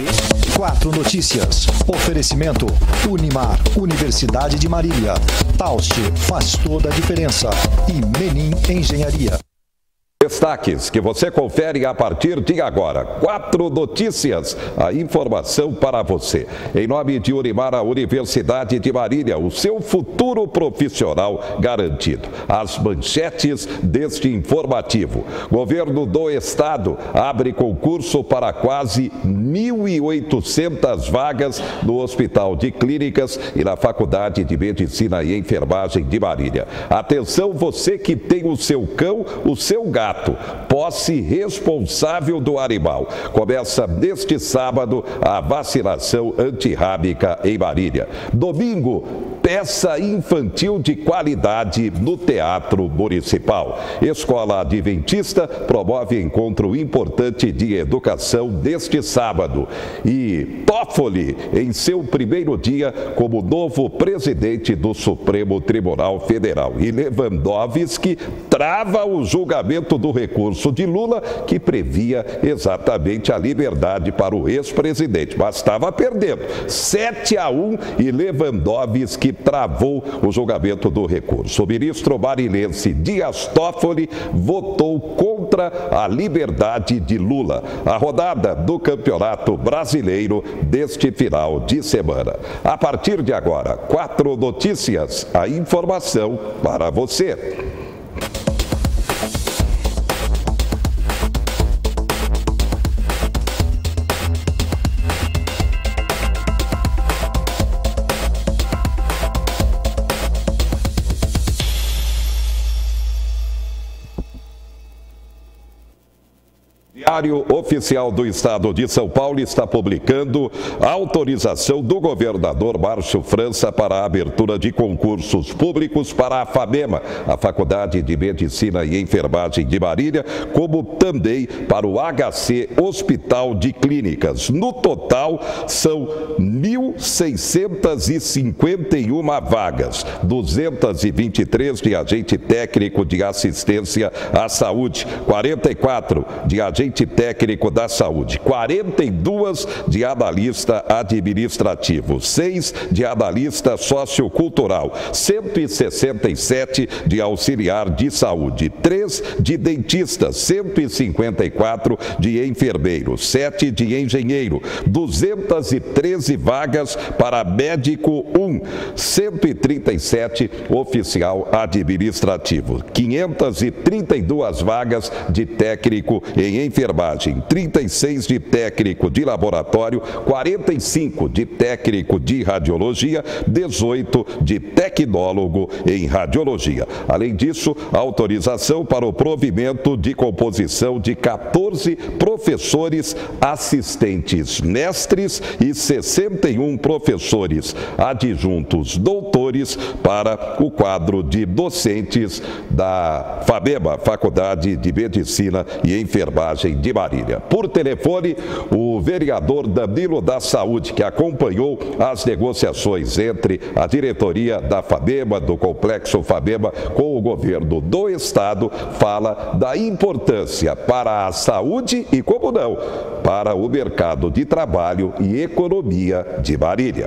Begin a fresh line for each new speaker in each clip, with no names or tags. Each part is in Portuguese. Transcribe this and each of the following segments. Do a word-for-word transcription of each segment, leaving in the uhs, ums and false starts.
Quatro Notícias. Oferecimento Unimar, Universidade de Marília. Taust faz toda a diferença. E Menin Engenharia.
Destaques que você confere a partir de agora. Quatro Notícias, a informação para você. Em nome de Unimar, a Universidade de Marília, o seu futuro profissional garantido. As manchetes deste informativo. Governo do Estado abre concurso para quase mil e oitocentas vagas no Hospital de Clínicas e na Faculdade de Medicina e Enfermagem de Marília. Atenção, você que tem o seu cão, o seu gato. Posse responsável do animal. Começa neste sábado a vacinação antirrábica em Marília. Domingo, peça infantil de qualidade no Teatro Municipal. Escola Adventista promove encontro importante de educação neste sábado. E Toffoli, em seu primeiro dia como novo presidente do Supremo Tribunal Federal. E Lewandowski trava o julgamento do recurso de Lula, que previa exatamente a liberdade para o ex-presidente, mas estava perdendo. sete a um e Lewandowski travou o julgamento do recurso. O ministro marinense Dias Toffoli votou contra a liberdade de Lula. A rodada do Campeonato Brasileiro deste final de semana. A partir de agora, Quatro Notícias, a informação para você. Diário Oficial do Estado de São Paulo está publicando a autorização do governador Márcio França para a abertura de concursos públicos para a FABEMA, a Faculdade de Medicina e Enfermagem de Marília, como também para o H C Hospital de Clínicas. No total, são mil seiscentas e cinquenta e uma vagas, duzentas e vinte e três de agente técnico de assistência à saúde, quarenta e quatro de agente técnico da saúde, quarenta e duas de analista administrativo, seis de analista sociocultural, cento e sessenta e sete de auxiliar de saúde, três de dentista, cento e cinquenta e quatro de enfermeiro, sete de engenheiro, duzentas e treze vagas para médico um, cento e trinta e sete oficial administrativo, quinhentas e trinta e duas vagas de técnico em enfermagem, trinta e seis de técnico de laboratório, quarenta e cinco de técnico de radiologia, dezoito de tecnólogo em radiologia. Além disso, autorização para o provimento de composição de quatorze professores assistentes mestres e sessenta e um professores adjuntos doutores para o quadro de docentes da FABEMA, Faculdade de Medicina e Enfermagem de Marília. Por telefone, o vereador Danilo da Saúde, que acompanhou as negociações entre a diretoria da FABEMA, do Complexo FABEMA, com o governo do Estado, fala da importância para a saúde e, como não, para o mercado de trabalho e economia de Marília.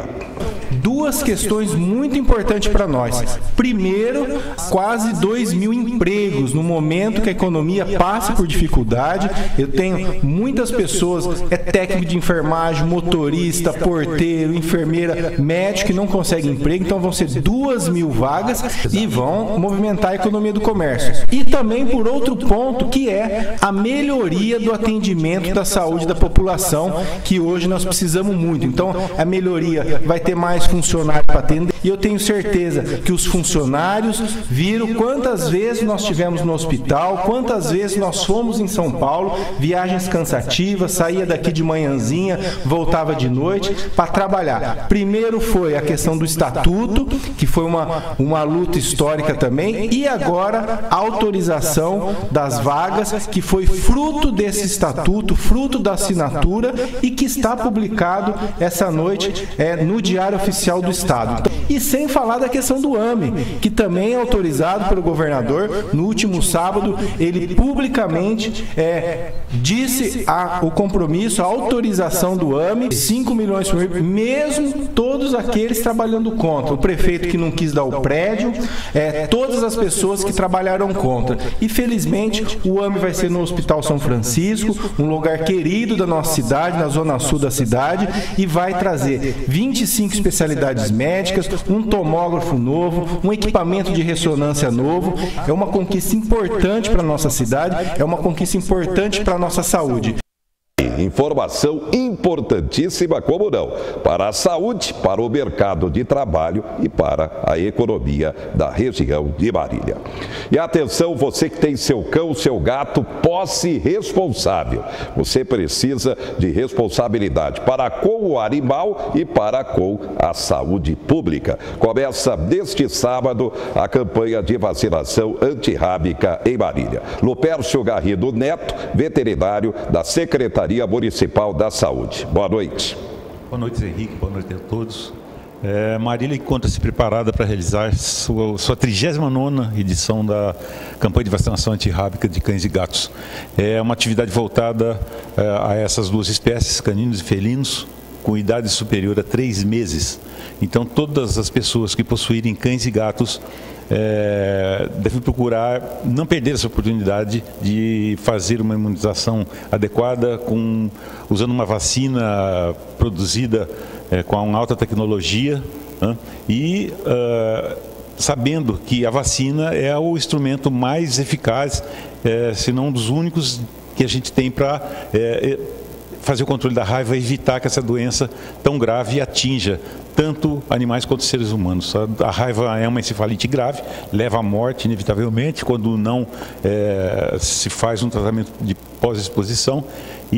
Duas questões muito importantes para nós. Primeiro, quase dois mil empregos no momento que a economia passa por dificuldade. Eu tenho muitas pessoas, é técnico de enfermagem, motorista, porteiro, enfermeira, médico que não conseguem emprego. Então vão ser duas mil vagas e vão movimentar a economia do comércio. E também por outro ponto, que é a melhoria do atendimento da saúde da população, que hoje nós precisamos muito. Então a melhoria vai ter mais funcionário para atender. E eu tenho certeza que os funcionários viram quantas vezes nós estivemos no hospital, quantas vezes nós fomos em São Paulo, viagens cansativas, saía daqui de manhãzinha, voltava de noite para trabalhar. Primeiro foi a questão do estatuto, que foi uma, uma luta histórica também, e agora a autorização das vagas, que foi fruto desse estatuto, fruto da assinatura e que está publicado essa noite é, no Diário Oficial do Estado. E sem falar da questão do A M E, que também é autorizado pelo governador. No último sábado, ele publicamente é, disse a, o compromisso, a autorização do A M E, cinco milhões por mês, mesmo todos aqueles trabalhando contra. O prefeito que não quis dar o prédio, é, todas as pessoas que trabalharam contra. E felizmente o A M E vai ser no Hospital São Francisco, um lugar querido da nossa cidade, na zona sul da cidade, e vai trazer vinte e cinco especialidades médicas, um tomógrafo novo, um equipamento de ressonância novo. É uma conquista importante para a nossa cidade, é uma conquista importante para a nossa saúde.
Informação importantíssima, como não, para a saúde, para o mercado de trabalho e para a economia da região de Marília. E atenção, você que tem seu cão, seu gato, posse responsável. Você precisa de responsabilidade para com o animal e para com a saúde pública. Começa neste sábado a campanha de vacinação antirrábica em Marília. Lupércio Garrido Neto, veterinário da Secretaria Municipal da Saúde. Boa noite.
Boa noite, Henrique. Boa noite a todos. É, Marília encontra-se preparada para realizar sua, sua trigésima nona edição da campanha de vacinação antirrábica de cães e gatos. É uma atividade voltada é, a essas duas espécies, caninos e felinos, com idade superior a três meses. Então, todas as pessoas que possuírem cães e gatos É, deve procurar não perder essa oportunidade de fazer uma imunização adequada com, usando uma vacina produzida é, com uma alta tecnologia, né? e uh, sabendo que a vacina é o instrumento mais eficaz, é, se não um dos únicos que a gente tem para é, fazer o controle da raiva e evitar que essa doença tão grave atinja tanto animais quanto seres humanos. A raiva é uma encefalite grave, leva à morte inevitavelmente quando não é, se faz um tratamento de pós-exposição,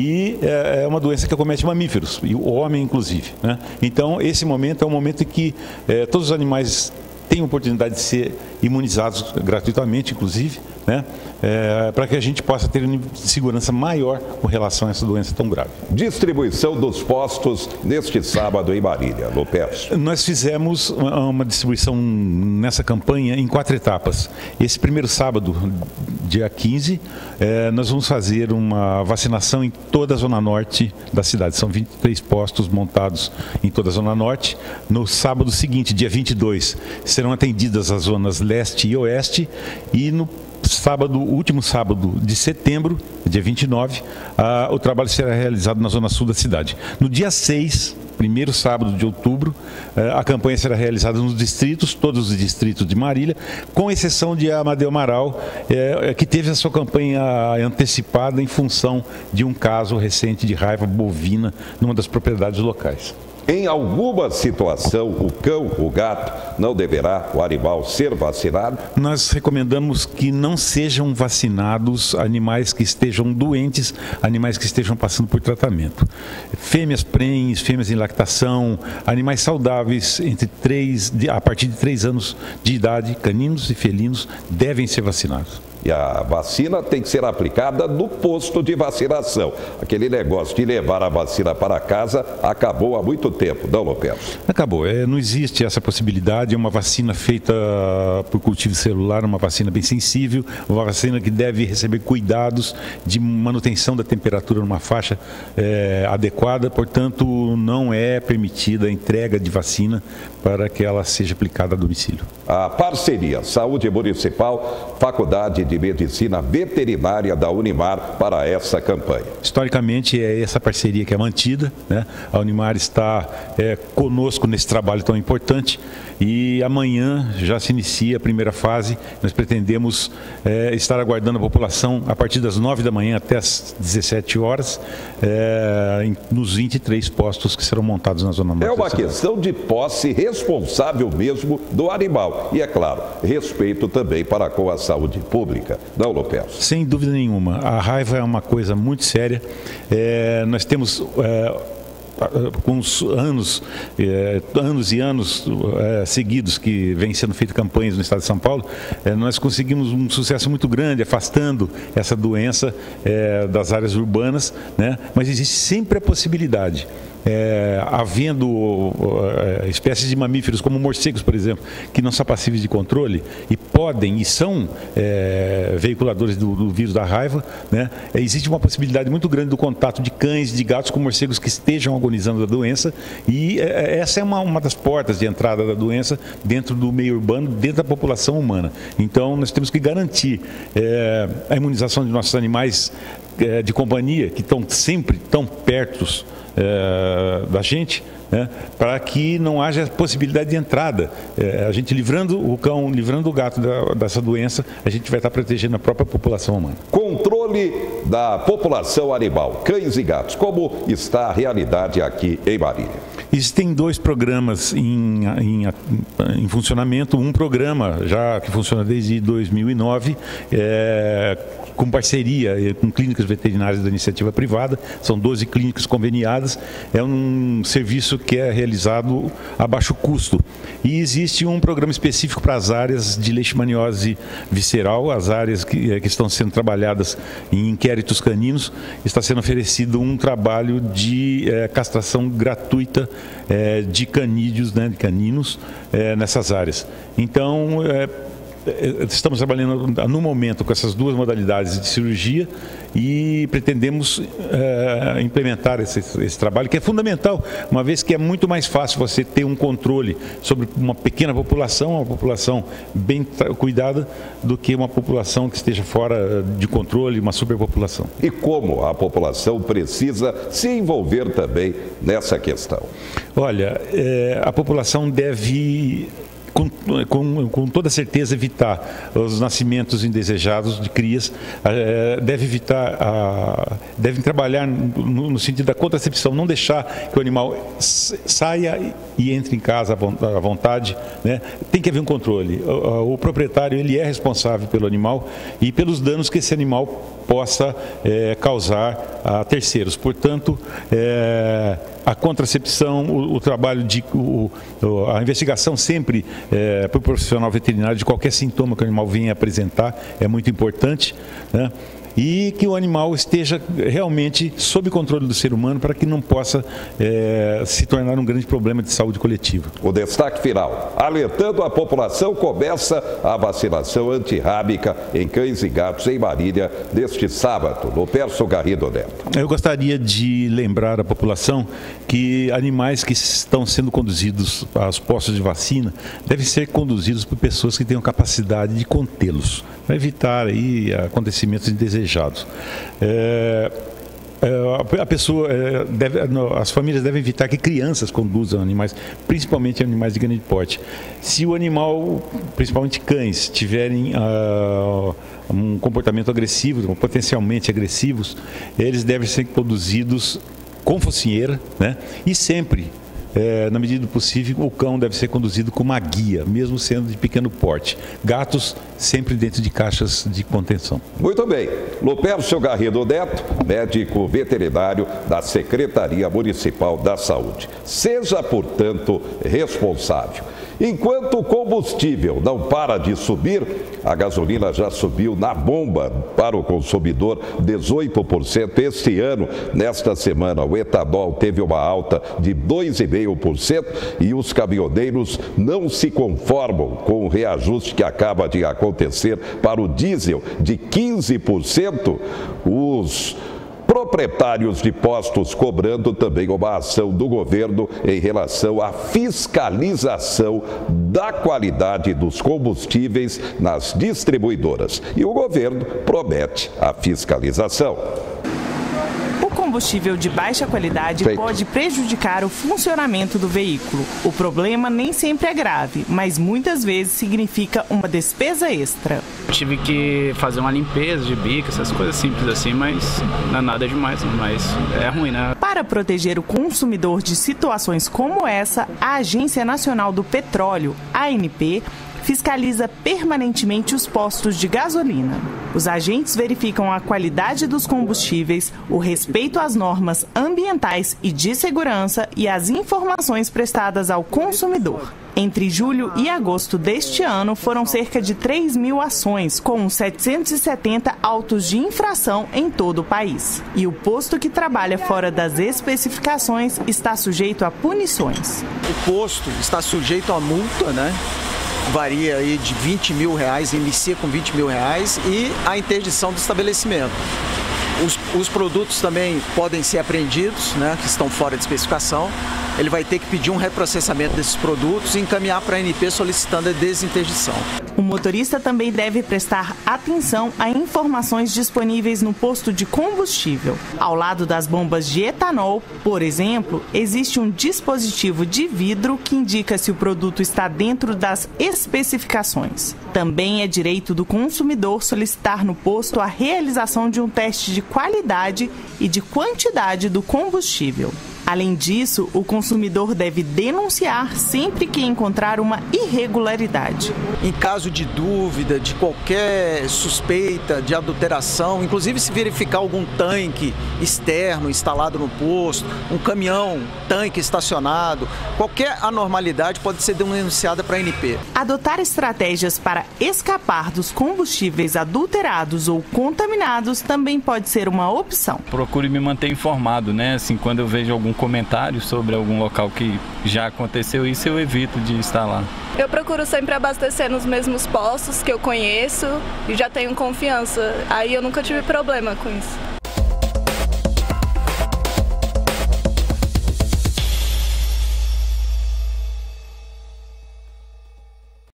e é uma doença que acomete mamíferos, e o homem inclusive, né? Então esse momento é um momento em que é, todos os animais têm oportunidade de ser imunizados gratuitamente, inclusive, né? É, para que a gente possa ter uma segurança maior com relação a essa doença tão grave.
Distribuição dos postos neste sábado em Marília, Lupércio.
Nós fizemos uma, uma distribuição nessa campanha em quatro etapas. Esse primeiro sábado, dia quinze, é, nós vamos fazer uma vacinação em toda a zona norte da cidade. São vinte e três postos montados em toda a zona norte. No sábado seguinte, dia vinte e dois, serão atendidas as zonas leste e oeste, e no sábado, último sábado de setembro, dia vinte e nove, ah, o trabalho será realizado na zona sul da cidade. No dia seis, primeiro sábado de outubro, ah, a campanha será realizada nos distritos, todos os distritos de Marília, com exceção de Amadeu Amaral, eh, que teve a sua campanha antecipada em função de um caso recente de raiva bovina numa das propriedades locais.
Em alguma situação, o cão, o gato, não deverá, o animal, ser vacinado?
Nós recomendamos que não sejam vacinados animais que estejam doentes, animais que estejam passando por tratamento. Fêmeas prenhes, fêmeas em lactação, animais saudáveis entre três, a partir de três anos de idade, caninos e felinos, devem ser vacinados.
E a vacina tem que ser aplicada no posto de vacinação. Aquele negócio de levar a vacina para casa acabou há muito tempo, não, Lupércio?
Acabou. É, não existe essa possibilidade. É uma vacina feita por cultivo celular, uma vacina bem sensível, uma vacina que deve receber cuidados de manutenção da temperatura numa faixa é, adequada. Portanto, não é permitida a entrega de vacina para que ela seja aplicada a domicílio.
A parceria Saúde Municipal, Faculdade de Medicina Veterinária da Unimar para essa campanha.
Historicamente é essa parceria que é mantida, né? A Unimar está é, conosco nesse trabalho tão importante, e amanhã já se inicia a primeira fase. Nós pretendemos é, estar aguardando a população a partir das nove da manhã até as dezessete horas, é, em, nos vinte e três postos que serão montados na zona norte.
É uma questão de posse responsável mesmo do animal e, é claro, respeito também para com a saúde pública. Não, Lupércio?
Sem dúvida nenhuma. A raiva é uma coisa muito séria. É, nós temos... É, com os anos, eh, anos e anos eh, seguidos que vem sendo feitas campanhas no estado de São Paulo, eh, nós conseguimos um sucesso muito grande afastando essa doença eh, das áreas urbanas, né? Mas existe sempre a possibilidade é, havendo é, espécies de mamíferos como morcegos, por exemplo, que não são passíveis de controle e podem e são é, veiculadores do, do vírus da raiva, né? Existe uma possibilidade muito grande do contato de cães, de gatos com morcegos que estejam agonizando da doença, e é, essa é uma, uma das portas de entrada da doença dentro do meio urbano, dentro da população humana. Então nós temos que garantir é, a imunização de nossos animais é, de companhia, que estão sempre tão perto é, da gente, né, para que não haja possibilidade de entrada. É, a gente livrando o cão, livrando o gato da, dessa doença, a gente vai estar protegendo a própria população humana.
Controle da população animal, cães e gatos, como está a realidade aqui em Marília?
Existem dois programas em, em, em funcionamento. Um programa já que funciona desde dois mil e nove, é, com parceria com clínicas veterinárias da iniciativa privada. São doze clínicas conveniadas. É um serviço que é realizado a baixo custo. E existe um programa específico para as áreas de leishmaniose visceral, as áreas que, que estão sendo trabalhadas em inquéritos caninos. Está sendo oferecido um trabalho de é, castração gratuita é, de canídeos, né, de caninos, é, nessas áreas. Então, é, estamos trabalhando no momento com essas duas modalidades de cirurgia e pretendemos é, implementar esse, esse trabalho, que é fundamental, uma vez que é muito mais fácil você ter um controle sobre uma pequena população, uma população bem cuidada, do que uma população que esteja fora de controle, uma superpopulação.
E como a população precisa se envolver também nessa questão?
Olha, é, a população deve... Com, com, com toda certeza evitar os nascimentos indesejados de crias, é, deve evitar, a, devem trabalhar no, no sentido da contracepção, não deixar que o animal saia e entre em casa à vontade, né? Tem que haver um controle. O, o proprietário, ele é responsável pelo animal e pelos danos que esse animal possa é, causar a terceiros. Portanto, é, a contracepção, o, o trabalho de o, a investigação sempre é, para o profissional veterinário de qualquer sintoma que o animal venha apresentar é muito importante, né? E que o animal esteja realmente sob controle do ser humano para que não possa é, se tornar um grande problema de saúde coletiva.
O destaque final: alertando a população, começa a vacinação antirrábica em cães e gatos em Marília neste sábado, no Pércio Garrido Neto.
Eu gostaria de lembrar a população que animais que estão sendo conduzidos aos postos de vacina devem ser conduzidos por pessoas que tenham capacidade de contê-los, para evitar aí acontecimentos indesejados. É, é, a pessoa é, deve, as famílias devem evitar que crianças conduzam animais, principalmente animais de grande porte. Se o animal, principalmente cães, tiverem ah, um comportamento agressivo, potencialmente agressivos, eles devem ser conduzidos com focinheira, né? E sempre, É, na medida do possível, o cão deve ser conduzido com uma guia, mesmo sendo de pequeno porte. Gatos sempre dentro de caixas de contenção.
Muito bem. Lupércio Garrido Neto, médico veterinário da Secretaria Municipal da Saúde. Seja, portanto, responsável. Enquanto o combustível não para de subir, a gasolina já subiu na bomba para o consumidor dezoito por cento este ano. Nesta semana, o etanol teve uma alta de dois vírgula cinco por cento e os caminhoneiros não se conformam com o reajuste que acaba de acontecer para o diesel de quinze por cento. Os proprietários de postos cobrando também uma ação do governo em relação à fiscalização da qualidade dos combustíveis nas distribuidoras. E o governo promete a fiscalização.
O combustível de baixa qualidade Feito. pode prejudicar o funcionamento do veículo. O problema nem sempre é grave, mas muitas vezes significa uma despesa extra.
Tive que fazer uma limpeza de bico, essas coisas simples assim, mas não é nada demais, mas é ruim, né?
Para proteger o consumidor de situações como essa, a Agência Nacional do Petróleo, A N P, fiscaliza permanentemente os postos de gasolina. Os agentes verificam a qualidade dos combustíveis, o respeito às normas ambientais e de segurança e as informações prestadas ao consumidor. Entre julho e agosto deste ano, foram cerca de três mil ações, com setecentos e setenta autos de infração em todo o país. E o posto que trabalha fora das especificações está sujeito a punições.
O posto está sujeito a multa, né? Varia aí de vinte mil reais, inicia com vinte mil reais, e a interdição do estabelecimento. Os, os produtos também podem ser apreendidos, né, que estão fora de especificação. Ele vai ter que pedir um reprocessamento desses produtos e encaminhar para a A N P solicitando a desinterdição.
O motorista também deve prestar atenção a informações disponíveis no posto de combustível. Ao lado das bombas de etanol, por exemplo, existe um dispositivo de vidro que indica se o produto está dentro das especificações. Também é direito do consumidor solicitar no posto a realização de um teste de qualidade e de quantidade do combustível. Além disso, o consumidor deve denunciar sempre que encontrar uma irregularidade.
Em caso de dúvida, de qualquer suspeita de adulteração, inclusive se verificar algum tanque externo instalado no posto, um caminhão, tanque estacionado, qualquer anormalidade pode ser denunciada para a A N P.
Adotar estratégias para escapar dos combustíveis adulterados ou contaminados também pode ser uma opção.
Procure me manter informado, né? Assim, quando eu vejo algum comentário sobre algum local que já aconteceu isso, eu evito de estar lá.
Eu procuro sempre abastecer nos mesmos postos que eu conheço e já tenho confiança. Aí eu nunca tive problema com isso.